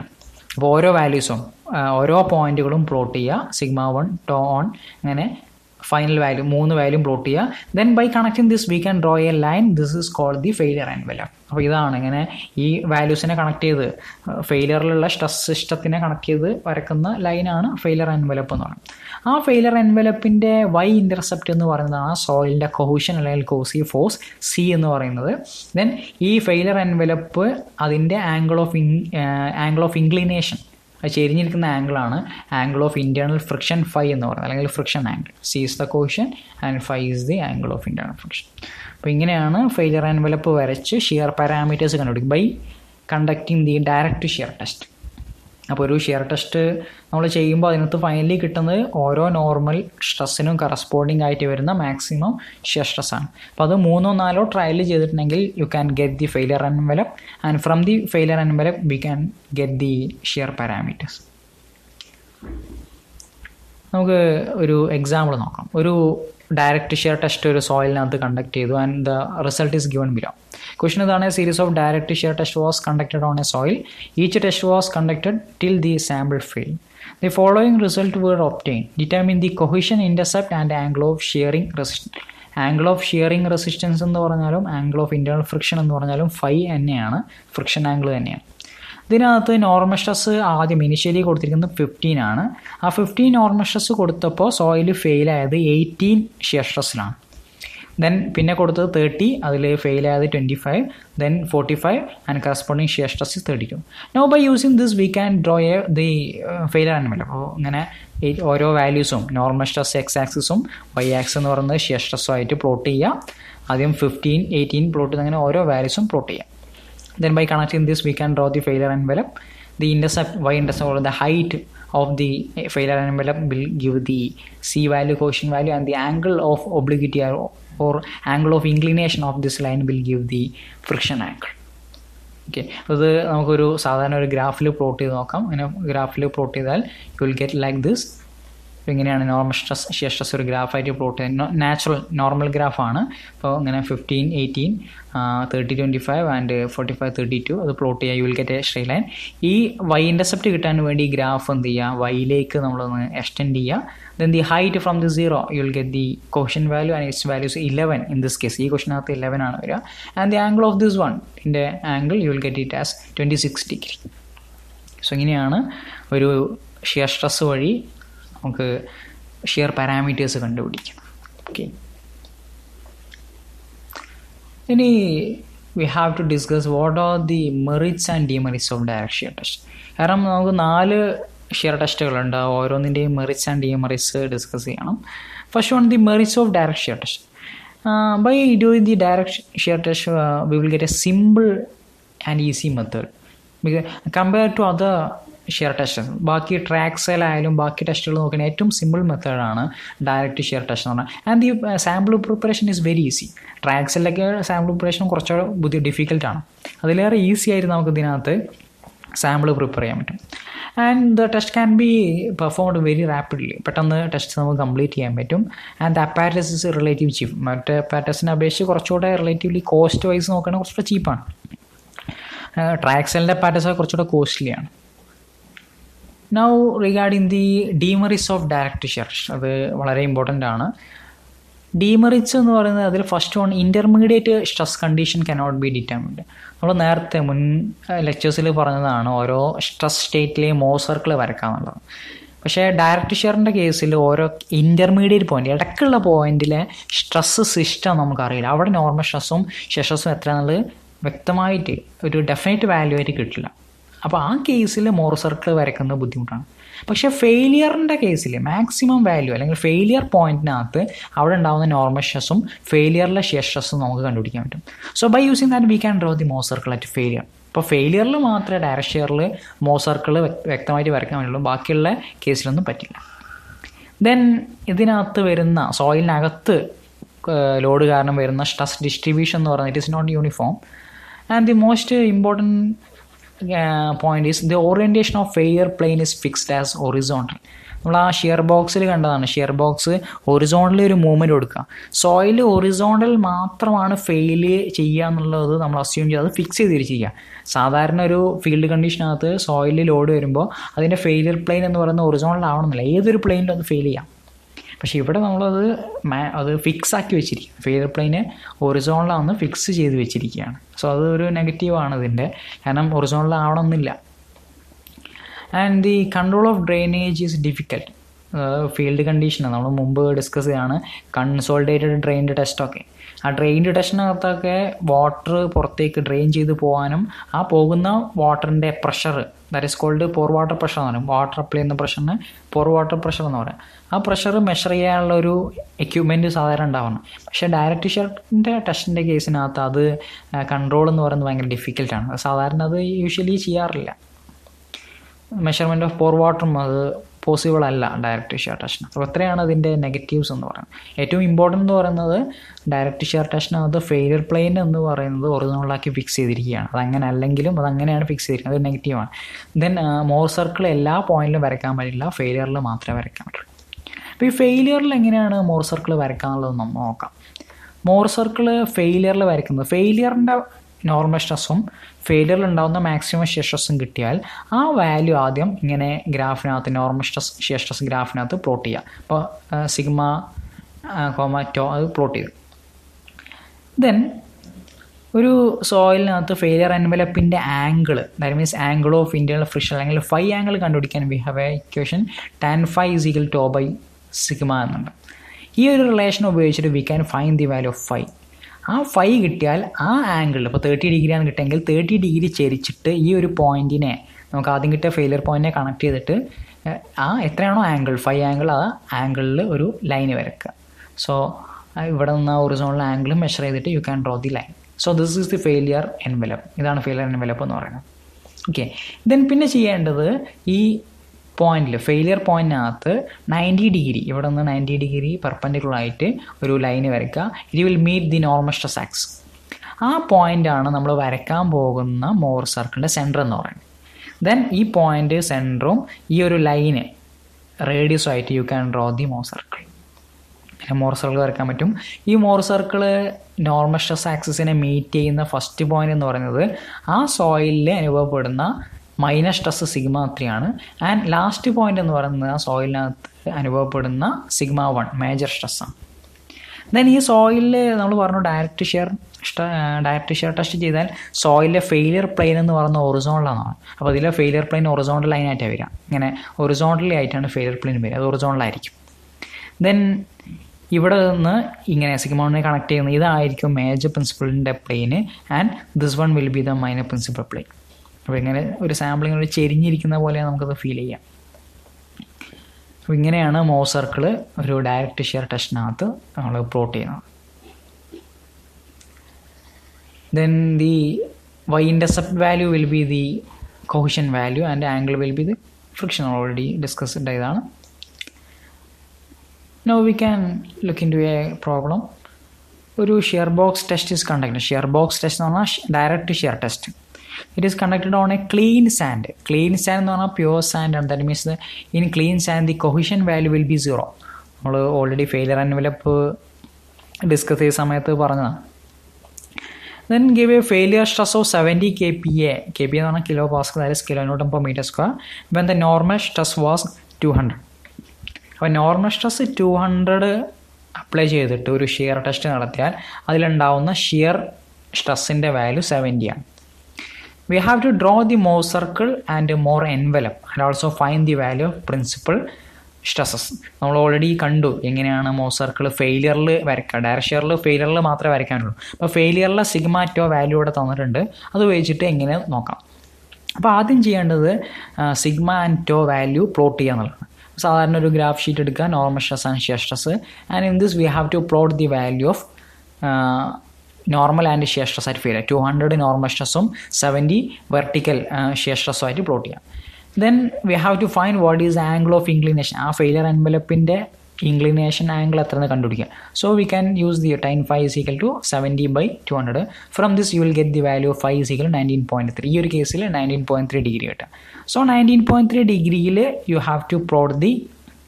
അപ്പോൾ ഓരോ വാല്യൂസും ഓരോ പോയിന്റുകളും പ്ലോട്ട് ചെയ്യുക, സിഗ്മ വൺ ടോ ഓൺ അങ്ങനെ ഫൈനൽ വാല്യൂ മൂന്ന് വാല്യൂ പ്ലോട്ട് ചെയ്യുക. Then by connecting this we can draw a line, this is called the failure envelope. അപ്പോൾ ഇതാണ് ഇങ്ങനെ ഈ വാല്യൂസിനെ കണക്ട് ചെയ്ത് ഫെയിലിയറിലുള്ള സ്ട്രെസ് സിസ്റ്റത്തിനെ കണക്ട് ചെയ്ത് വരക്കുന്ന ലൈനാണ് ഫെയിലിയർ എൻവലപ്പ് എന്ന് പറയുന്നത്. ആ ഫെയിലിയർ എൻവലപ്പിൻ്റെ വൈ ഇൻ്റർസെപ്റ്റ് എന്ന് പറയുന്നതാണ് സോയിലിൻ്റെ കൊഹൂഷൻ അല്ലെങ്കിൽ കോസി ഫോഴ്സ് സി എന്ന് പറയുന്നത്. ദെൻ ഈ ഫെയിലിയർ എൻവലപ്പ് അതിൻ്റെ angle of in angle of inclination, അത് ചെരിഞ്ഞിരിക്കുന്ന ആംഗിളാണ് angle of internal friction phi എന്ന് പറയുന്നത്, അല്ലെങ്കിൽ friction angle. C is the cohesion and phi is the angle of internal friction. അപ്പോൾ ഇങ്ങനെയാണ് ഫെയിലിയർ എൻവലപ്പ് വരച്ച് ഷിയർ പാരാമീറ്റേഴ്സ് കണ്ടുപിടിക്കും by conducting the direct shear test. അപ്പോൾ ഒരു ഷിയർ ടെസ്റ്റ് നമ്മൾ ചെയ്യുമ്പോൾ അതിനകത്ത് ഫൈനലി കിട്ടുന്നത് ഓരോ നോർമൽ സ്ട്രെസ്സിനും കറസ്പോണ്ടിങ് ആയിട്ട് വരുന്ന മാക്സിമം ഷിയർ സ്ട്രെസ്സാണ്. അപ്പോൾ അത് മൂന്നോ നാലോ ട്രയൽ ചെയ്തിട്ടുണ്ടെങ്കിൽ you can get the failure envelope and from the failure envelope we can get the shear parameters. നമുക്ക് ഒരു എക്സാമ്പിൾ നോക്കാം. ഒരു ഡയറക്റ്റ് ഷിയർ ടെസ്റ്റ് ഒരു സോയിലിനകത്ത് കണ്ടക്ട് ചെയ്തു and the result is given below. Question is, a series of direct shear test was conducted on a soil. Each test was conducted till the sample failed. The following results were obtained. Determine the cohesion intercept and angle of shearing resistance. Angle of shearing resistance എന്ന് പറഞ്ഞാലും angle of internal friction എന്ന് പറഞ്ഞാലും ഫൈ തന്നെയാണ്, ഫ്രിക്ഷൻ ആംഗിൾ തന്നെയാണ്. ഇതിനകത്ത് നോർമൽ സ്ട്രെസ് ആദ്യം ഇനിഷ്യലി കൊടുത്തിരിക്കുന്നത് ഫിഫ്റ്റീൻ ആണ്. ആ ഫിഫ്റ്റീൻ നോർമൽ സ്ട്രെസ് കൊടുത്തപ്പോൾ സോയിൽ ഫെയിൽ ആയത് എയ്റ്റീൻ ഷിയർ സ്ട്രെസ്സിലാണ്. ദെൻ പിന്നെ കൊടുത്തത് തേർട്ടി, അതിൽ ഫെയിൽ ആയത് twenty five, then forty five and corresponding shear stress is thirty two. Now by using this we can draw a the failure envelope. അപ്പോൾ ഇങ്ങനെ ഓരോ വാല്യൂസും നോർമൽ സ്ട്രെസ് എക്സ് ആക്സിസും വൈ ആക്സ് എന്ന് പറയുന്നത് ഷിയർ സ്ട്രെസ്സും ആയിട്ട് പ്ലോട്ട് ചെയ്യുക. ആദ്യം ഫിഫ്റ്റീൻ എയ്റ്റീൻ പ്ലോട്ട് ചെയ്ത് അങ്ങനെ ഓരോ വാല്യൂസും പ്ലോട്ട് ചെയ്യാം. Then by connecting this we can draw the failure envelope. The intercept y intercept or the height of the failure envelope will give the c value, cohesion value, and the angle of obliquity or, or angle of inclination of this line will give the friction angle. Okay, അത് നമുക്കൊരു സാധാരണ ഒരു ഗ്രാഫിൽ പ്ലോട്ട് ചെയ്ത് നോക്കാം. അങ്ങനെ ഗ്രാഫിൽ പ്ലോട്ട് ചെയ്താൽ you will get like this. ഇങ്ങനെയാണ് നോർമൽ സ്ട്രെസ് ഷിയർ സ്ട്രെസ് ഒരു ഗ്രാഫായിട്ട് പ്ലോട്ട് ചെയ്യുന്നത്. നാച്ചുറൽ നോർമൽ ഗ്രാഫാണ്. അപ്പോൾ ഇങ്ങനെ fifteen eighteen thirty twenty five and forty five thirty two അത് പ്ലോട്ട് ചെയ്യുക. You will get a straight line. ഈ വൈ ഇൻ്റർസെപ്റ്റ് കിട്ടാൻ വേണ്ടി ഈ ഗ്രാഫ് എന്ത് ചെയ്യുക, വൈയിലേക്ക് നമ്മളൊന്ന് എക്സ്റ്റെൻഡ് ചെയ്യുക. Then the height from the zero you will get the cohesion value and its values eleven in this case. ഈ ക്വസ്റ്റിനകത്ത് ഇലവൻ ആണ് വരിക. And the angle of this one ഇതിൻ്റെ angle you will get it as twenty six degree. So ഇങ്ങനെയാണ് ഒരു ഷിയർ സ്ട്രെസ് വഴി നമുക്ക് ഷിയർ പാരാമീറ്റേഴ്സ് കണ്ടുപിടിക്കാം. ഓക്കെ, ഇനി we have to discuss what are the merits and demerits of direct shear test. കാരണം നമുക്ക് നാല് ഷിയർ ടെസ്റ്റുകളുണ്ട്, ഓരോന്നിൻ്റെയും മെറിറ്റ്സ് ആൻഡ് ഡിമെറിറ്റ്സ് ഡിസ്കസ് ചെയ്യണം. First one, the merits of direct shear test. By doing the direct shear test we will get a simple and easy method compare to other shear test. ബാക്കി ട്രാക്സലായാലും ബാക്കി ടെസ്റ്റുകൾ നോക്കുന്ന ഏറ്റവും സിമ്പിൾ മെത്തേഡാണ് ഡയറക്റ്റ് ഷിയർ ടെസ്റ്റ് എന്ന് പറഞ്ഞാൽ. And the sample preparation is very easy. ട്രാക്സലിലൊക്കെ സാമ്പിൾ പ്രിപ്പറേഷൻ കുറച്ചുകൂടെ ബുദ്ധി ഡിഫിക്കൽട്ടാണ്. അതിലേറെ ഈസി ആയിട്ട് നമുക്ക് ഇതിനകത്ത് സാമ്പിൾ പ്രിപ്പയർ ചെയ്യാൻ പറ്റും. And the test can be performed very rapidly. പെട്ടെന്ന് ടെസ്റ്റ് നമുക്ക് കംപ്ലീറ്റ് ചെയ്യാൻ പറ്റും. And the apparatus is relative cheap. മറ്റേ അപ്പാരറ്റസിനെ അപേക്ഷിച്ച് കുറച്ചുകൂടെ റിലേറ്റീവ്ലി കോസ്റ്റ് വൈസ് നോക്കുകയാണെങ്കിൽ കുറച്ചുകൂടെ ചീപ്പാണ്. ട്രാക്സലിൻ്റെ അപ്പാരറ്റസ് കുറച്ചുകൂടെ കോസ്റ്റ്ലിയാണ്. Now regarding the demerits of direct shear test, അത് വളരെ ഇമ്പോർട്ടൻ്റ് ആണ്. ഡീമെറിറ്റ്സ് എന്ന് പറയുന്നത് അതിൽ first one, intermediate stress condition cannot be determined. നമ്മൾ നേരത്തെ മുൻ ലെക്ചേഴ്സിൽ പറഞ്ഞതാണ് ഓരോ സ്ട്രെസ് സ്റ്റേറ്റിലെയും മോ സർക്കിൾ വരക്കാന്നുള്ളത്. പക്ഷേ ഡയറക്റ്റ് ഷിയറിൻ്റെ കേസിൽ ഓരോ ഇൻ്റർമീഡിയറ്റ് പോയിന്റ്, ഇടയ്ക്കുള്ള പോയിന്റിലെ സ്ട്രെസ് സിസ്റ്റം നമുക്കറിയില്ല. അവിടെ നോർമൽ സ്ട്രെസ്സും ഷിയർ സ്ട്രെസ്സും എത്രയാണെന്നുള്ളത് വ്യക്തമായിട്ട് ഒരു ഡെഫിനറ്റ് വാല്യൂ ആയിട്ട് കിട്ടില്ല. അപ്പോൾ ആ കേസിൽ മോർ സർക്കിൾ വരയ്ക്കുന്നത് ബുദ്ധിമുട്ടാണ്. പക്ഷേ ഫെയിലിയറിൻ്റെ കേസിൽ മാക്സിമം വാല്യൂ അല്ലെങ്കിൽ ഫെയിലിയർ പോയിന്റിനകത്ത് അവിടെ ഉണ്ടാകുന്ന നോർമൽ സ്ട്രെസ്സും ഫെയിലിയറിലെ ഷിയർ സ്ട്രെസ്സും നമുക്ക് കണ്ടുപിടിക്കാൻ പറ്റും. So by using that we can draw the Mohr circle at failure. ഇപ്പോൾ ഫെയിലിയറിൽ മാത്രമേ ഡയറക്റ്റ് ഷിയറിൽ മോർ സർക്കിൾ വ്യക്തമായിട്ട് വരയ്ക്കാൻ പറ്റുള്ളൂ, ബാക്കിയുള്ള കേസിലൊന്നും പറ്റില്ല. ദെൻ ഇതിനകത്ത് വരുന്ന സോയിലിനകത്ത് ലോഡ് കാരണം വരുന്ന സ്ട്രെസ് ഡിസ്ട്രിബ്യൂഷൻ എന്ന് പറയുന്നത് it is not uniform. And the most important Uh, point is the orientation of failure plane is fixed as horizontal. നമ്മൾ ആ ഷിയർ ബോക്സിൽ കണ്ടതാണ്. ഷിയർ ബോക്സ് ഹൊറിസോണ്ടലി ഒരു മൂവ്മെൻറ്റ് കൊടുക്കുക. സോയിൽ ഹൊറിസോണ്ടൽ മാത്രമാണ് ഫെയിൽ ചെയ്യുക എന്നുള്ളത് നമ്മൾ അസ്യൂം ചെയ്യുക, അത് ഫിക്സ് ചെയ്തിരിക്കുക. സാധാരണ ഒരു ഫീൽഡ് കണ്ടീഷനകത്ത് സോയിലിൽ ലോഡ് വരുമ്പോൾ അതിൻ്റെ ഫെയിലിയർ പ്ലെയിൻ എന്ന് പറയുന്നത് ഹൊറിസോണ്ടൽ ആവണമെന്നില്ല, ഏതൊരു പ്ലെയിനിലും അത് ഫെയിൽ ചെയ്യാം. പക്ഷേ ഇവിടെ നമ്മളത് മാ അത് ഫിക്സ് ആക്കി വെച്ചിരിക്കുക, ഫെയിലിയർ പ്ലെയിന് ഹൊറിസോണ്ടലാണെന്ന് ഫിക്സ് ചെയ്ത് വെച്ചിരിക്കുകയാണ്. സോ അതൊരു നെഗറ്റീവാണ് ഇതിൻ്റെ, കാരണം ഹൊറിസോണ്ടൽ ആവണമെന്നില്ല. And the control of drainage is difficult. Field കണ്ടീഷനാണ്, നമ്മൾ മുമ്പ് ഡിസ്കസ് ചെയ്യാണ് കൺസോളിഡേറ്റഡ് ഡ്രെയിൻഡ് ടെസ്റ്റൊക്കെ. ആ ഡ്രെയിൻഡ് ടെസ്റ്റിനകത്തൊക്കെ വാട്ടർ പുറത്തേക്ക് ഡ്രെയിൻ ചെയ്ത് പോകാനും ആ പോകുന്ന വാട്ടറിൻ്റെ pressure, that is called pore water pressure എന്ന് പറയും. വാട്ടർ അപ്ലൈ ചെയ്യുന്ന പ്രഷറിന് പോർ വാട്ടർ പ്രഷർ എന്ന് പറയാം. ആ പ്രഷർ മെഷർ ചെയ്യാനുള്ള ഒരു എക്യുപ്മെൻറ്റ് സാധാരണ ഉണ്ടാവണം. പക്ഷേ ഡയറക്റ്റ് ഷിയറിൻ്റെ ടെസ്റ്റിൻ്റെ കേസിനകത്ത് അത് കൺട്രോൾ എന്ന് പറയുന്നത് ഭയങ്കര ഡിഫിക്കൽട്ടാണ്. സാധാരണ അത് യൂഷ്വലി ചെയ്യാറില്ല. മെഷർമെൻറ്റ് ഓഫ് പോർ വാട്ടറും അത് പോസിബിൾ അല്ല ഡയറക്റ്റ് ഷിയർ ടെസ്റ്റിന്. അപ്പോൾ അത്രയാണ് അതിൻ്റെ നെഗറ്റീവ്സ് എന്ന് പറയുന്നത്. ഏറ്റവും ഇമ്പോർട്ടൻ്റ് എന്ന് പറയുന്നത് ഡയറക്റ്റ് ഷിയർ ടെസ്റ്റിനകത്ത് ഫെയിലിയർ പ്ലെയിൻ എന്ന് പറയുന്നത് ഒറിജിനലാക്കി ഫിക്സ് ചെയ്തിരിക്കുകയാണ്. അതങ്ങനെ അല്ലെങ്കിലും അതങ്ങനെയാണ് ഫിക്സ് ചെയ്തിരിക്കുന്നത്, അത് നെഗറ്റീവാണ്. ദെൻ മോർ സർക്കിൾ എല്ലാ പോയിന്റിലും വരയ്ക്കാൻ പറ്റില്ല, ഫെയിലിയറിൽ മാത്രമേ വരയ്ക്കാൻ പറ്റുള്ളൂ. അപ്പോൾ ഈ ഫെയിലിയറിൽ എങ്ങനെയാണ് മോർ സർക്കിൾ വരയ്ക്കാനുള്ളത് നമ്മൾ നോക്കാം. മോർ സർക്കിൾ ഫെയിലിയറിൽ വരയ്ക്കുന്നത്, ഫെയിലിയറിൻ്റെ നോർമൽ സ്ട്രെസ്സും ഫെയിലിയറിൽ ഉണ്ടാകുന്ന മാക്സിമം ഷിയർ സ്ട്രെസ്സും കിട്ടിയാൽ ആ വാല്യൂ ആദ്യം ഇങ്ങനെ ഗ്രാഫിനകത്ത് നോർമൽ സ്ട്രെസ് ഷിയർ സ്ട്രെസ് ഗ്രാഫിനകത്ത് പ്ലോട്ട് ചെയ്യുക. അപ്പോൾ സിഗ്മ കോമ ടോ അത് പ്ലോട്ട് ചെയ്തു. ദെൻ ഒരു സോയിലിനകത്ത് ഫെയിലിയർ എൻവലപ്പിൻ്റെ angle, that means angle of internal friction അല്ലെങ്കിൽ ഫൈ ആംഗിൾ കണ്ടുപിടിക്കാൻ we have a equation tan phi is equal to by sigma എന്നുണ്ട്. ഈ ഒരു റിലേഷൻ ഉപയോഗിച്ചിട്ട് we can find the value of phi. ആ ഫൈ കിട്ടിയാൽ ആ ആംഗിൾ, ഇപ്പോൾ തേർട്ടി ഡിഗ്രിയാണ് കിട്ടിയെങ്കിൽ തേർട്ടി ഡിഗ്രി ചെരിച്ചിട്ട് ഈ ഒരു പോയിൻറ്റിനെ നമുക്ക് ആദ്യം കിട്ടിയ ഫെയിലിയർ പോയിൻറ്റിനെ കണക്ട് ചെയ്തിട്ട് ആ എത്രയാണോ ആംഗിൾ, ഫൈ ആംഗിൾ, ആ ആംഗിളിൽ ഒരു ലൈന് വരയ്ക്കുക. സോ ഇവിടെ നിന്ന് ആ ഒറിജിനൽ ആംഗിൾ മെഷർ ചെയ്തിട്ട് you can draw the line. So this is the failure envelope. ഇതാണ് ഫെയിലിയർ എൻവലപ്പ് എന്ന് പറയുന്നത്. ഓക്കെ, ദെൻ പിന്നെ ചെയ്യേണ്ടത് ഈ പോയിന്റിൽ ഫെയിലിയർ പോയിന്റിനകത്ത് നയൻറ്റി ഡിഗ്രി, ഇവിടെ നിന്ന് നയൻറ്റി ഡിഗ്രി പെർപെൻഡിക്കുലർ ആയിട്ട് ഒരു ലൈന് വരയ്ക്കുക. It will meet the normal stress axis. ആ പോയിൻ്റാണ് നമ്മൾ വരയ്ക്കാൻ പോകുന്ന മോർ സർക്കിളിൻ്റെ സെൻറ്റർ എന്ന് പറയുന്നത്. ദെൻ ഈ പോയിൻ്റ് സെൻറ്ററും ഈ ഒരു ലൈന് റേഡിയസും ആയിട്ട് you can draw the Mohr circle. Mohr circle വരയ്ക്കാൻ പറ്റും. ഈ മോർ സർക്കിൾ നോർമൽ സ്ട്രെസ് ആക്സിസിനെ മീറ്റ് ചെയ്യുന്ന ഫസ്റ്റ് പോയിന്റ് എന്ന് പറയുന്നത് ആ സോയിലിൽ അനുഭവപ്പെടുന്ന മൈനസ് സ്ട്രെസ് സിഗ്മ ത്രീ ആണ്. ആൻഡ് ലാസ്റ്റ് പോയിന്റ് എന്ന് പറയുന്നത് ആ സോയിലിനകത്ത് അനുഭവപ്പെടുന്ന സിഗ്മ വൺ മേജർ സ്ട്രെസ്സാണ്. ദെൻ ഈ സോയിലിൽ നമ്മൾ പറഞ്ഞു direct shear direct shear test ചെയ്താൽ സോയിലിലെ ഫെയിലിയർ പ്ലെയിൻ എന്ന് പറയുന്ന ഒറിസോണ്ടലാണ്. അപ്പോൾ അതിലെ ഫെയിലിയർ പ്ലെയിൻ ഒറിസോണ്ടൽ ലൈനായിട്ടാണ് വരിക. ഇങ്ങനെ ഒറിസോണ്ടലി ആയിട്ടാണ് ഫെയിലിയർ പ്ലെയിൻ വരിക, അത് ഒറിസോണ്ടലായിരിക്കും. ദെൻ ഇവിടെ നിന്ന് ഇങ്ങനെ സിഗ്മോണിനെ കണക്ട് ചെയ്യുന്നത് ഇതായിരിക്കും മേജർ പ്രിൻസിപ്പിളിൻ്റെ plane and this one will be the minor principal plane. അപ്പോൾ ഇങ്ങനെ ഒരു സാമ്പിളിങ് ഒരു ചെരിഞ്ഞിരിക്കുന്ന പോലെ നമുക്കത് ഫീൽ ചെയ്യാം. അപ്പോൾ ഇങ്ങനെയാണ് മോർ സർക്കിൾ ഒരു ഡയറക്റ്റ് ഷിയർ ടെസ്റ്റിനകത്ത് നമ്മൾ പ്ലോട്ട് ചെയ്യുന്നത്. Then the Y intercept value will be the cohesion value and angle will be the friction. Already discussed ആയതാണ്. Now we can look into a problem. ഒരു shear box test is conducted. Shear box test എന്ന് പറഞ്ഞാൽ direct shear test. It is conducted on a clean sand. Clean sand എന്ന് പറഞ്ഞാൽ പ്യുവർ സാൻഡ് ആണ്. That means in clean sand the cohesion value will be zero. നമ്മൾ ഓൾറെഡി ഫെയിലിയർ എൻവലപ്പ് ഡിസ്കസ് ചെയ്ത സമയത്ത് പറഞ്ഞതാണ്. Then give a failure stress of seventy K P A. K P എന്ന് പറഞ്ഞാൽ kilo pascal, that is kilo newton per metre square. When the normal stress was two hundred. അപ്പോൾ normal stress two hundred apply ചെയ്തിട്ട് ഒരു ഷിയർ ടെസ്റ്റ് നടത്തിയാൽ അതിലുണ്ടാവുന്ന ഷിയർ സ്ട്രെസ്സിൻ്റെ വാല്യൂ സെവൻറ്റിയാണ്. We have to draw the Mohr circle and more envelope and also find the value of principal stresses. നമ്മൾ ഓൾറെഡി കണ്ടു എങ്ങനെയാണ് മോർ സർക്കിൾ ഫെയിലിയറിൽ വരയ്ക്കുക. ഡയറക്റ്റ് ഷിയറിൽ ഫെയിലിയറിൽ മാത്രമേ വരയ്ക്കാനുള്ളൂ. അപ്പോൾ ഫെയിലിയറിലെ സിഗ്മ ടോ വാല്യൂ ഇവിടെ തന്നിട്ടുണ്ട്, അത് ഉപയോഗിച്ചിട്ട് എങ്ങനെ നോക്കാം. അപ്പോൾ ആദ്യം ചെയ്യേണ്ടത് sigma and tau value plot ചെയ്യുക എന്നുള്ളതാണ്. സാധാരണ ഒരു ഗ്രാഫ് ഷീറ്റ് എടുക്കുക, normal stress and shear stress. And in this we have to plot the value of normal and shear stress ആയിട്ട് ഫെയിലിയർ. ടു ഹൺഡ്രഡ് നോർമൽ സ്ട്രെസ്സും സെവൻറ്റി വെർട്ടിക്കൽ ഷിയർ സ്ട്രെസ്സും ആയിട്ട് പ്ലോട്ട് ചെയ്യാം. Then we have to find what is angle of inclination. ആ ഫെയിലിയർ എൻവലപ്പിൻ്റെ ഇൻക്ലിനേഷൻ ആംഗിൾ എത്രയെന്ന് കണ്ടുപിടിക്കുക. So we can use the ടൈൻ phi is equal to seventy by two hundred. From this you will get the value of phi is equal nineteen point three. ഈ ഒരു കേസിൽ നയൻറ്റീൻ പോയിൻറ്റ് ത്രീ ഡിഗ്രി കിട്ടുക. സോ നയൻറ്റീൻ പോയിൻറ്റ് ത്രീ ഡിഗ്രിയിൽ you have to plot the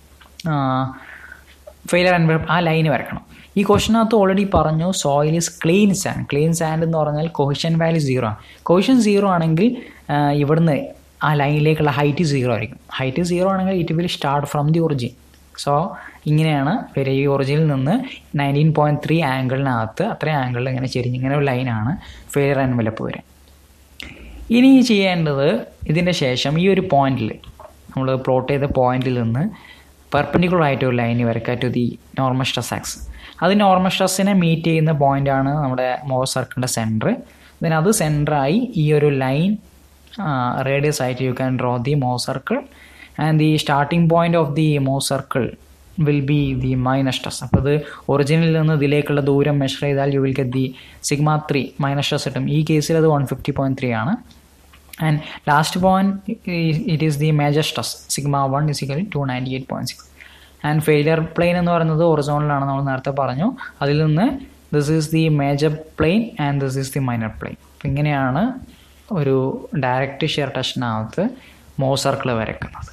failure envelope ആ ലൈന് വരക്കണം. ഈ ക്വസ്റ്റിനകത്ത് ഓൾറെഡി പറഞ്ഞു soil is clean sand. Clean sand എന്ന് പറഞ്ഞാൽ കൊഹിഷൻ വാല്യൂ സീറോ ആണ്. കൊഹിഷൻ സീറോ ആണെങ്കിൽ ഇവിടുന്ന് ആ ലൈനിലേക്കുള്ള ഹൈറ്റ് സീറോ ആയിരിക്കും. ഹൈറ്റ് സീറോ ആണെങ്കിൽ it will start from the origin. So ഇങ്ങനെയാണ് വരിക. ഈ ഒറിജിനിൽ നിന്ന് നയൻറ്റീൻ പോയിൻറ്റ് ത്രീ ആംഗിളിനകത്ത് അത്രയും ആംഗിളിൽ ഇങ്ങനെ ചെരിഞ്ഞ് ഇങ്ങനെ ഒരു ലൈനാണ് ഫെയിലിയർ എൻവലപ്പ് വരിക. ഇനി ചെയ്യേണ്ടത് ഇതിൻ്റെ ശേഷം ഈ ഒരു പോയിന്റിൽ നമ്മൾ പ്ലോട്ട് ചെയ്ത പോയിന്റിൽ നിന്ന് പെർപെൻഡിക്കുലർ ആയിട്ട് ഒരു ലൈൻ വരയ്ക്കുക to the normal stress axis. അത് നോർമൽ സ്ട്രെസ്സിനെ മീറ്റ് ചെയ്യുന്ന പോയിൻ്റാണ് നമ്മുടെ മോർ സർക്കിളിൻ്റെ സെൻറ്റർ. then അത് സെൻറ്ററായി ഈ ഒരു ലൈൻ റേഡിയസ് ആയിട്ട് you can draw the Mohr circle and the starting point of the Mohr circle will be the minus stress. അപ്പോൾ ഇത് ഒറിജിനിൽ നിന്ന് ഇതിലേക്കുള്ള ദൂരം മെഷർ ചെയ്താൽ you will get the sigma three minus stress കിട്ടും. ഈ കേസിൽ അത് വൺ ഫിഫ്റ്റി പോയിൻറ്റ് ത്രീ ആണ്. And last point it is the major stress sigma one is equal to ninety eight point six. And failure plane എന്ന് പറയുന്നത് ഒറിജിനലാണ്, നമ്മൾ നേരത്തെ പറഞ്ഞു. അതിൽ നിന്ന് this is the major plane and this is the minor plane. അപ്പം ഇങ്ങനെയാണ് ഒരു ഡയറക്റ്റ് ഷിയർ ടെസ്റ്റിനകത്ത് മോർ സർക്കിൾ വരയ്ക്കുന്നത്.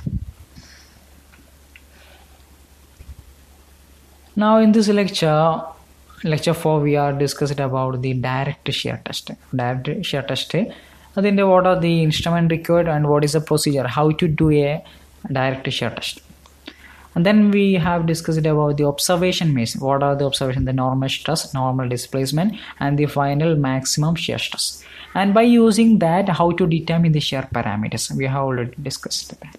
Now in this lecture, lecture four, we are discussed about the direct shear test. Direct shear test, adinte what are the instrument required and what is the procedure, how to do a direct shear test. And then we have discussed about the observation means. What are the observation? The normal stress, normal displacement, and the final maximum shear stress. And by using that, how to determine the shear parameters. We have already discussed that.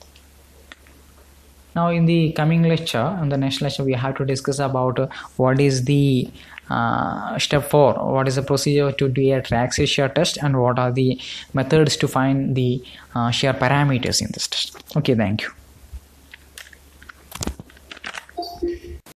Now in the coming lecture, in the next lecture, we have to discuss about uh, what is the uh, step four, what is the procedure to do a triaxial shear test, and what are the methods to find the uh, shear parameters in this test. Okay, thank you.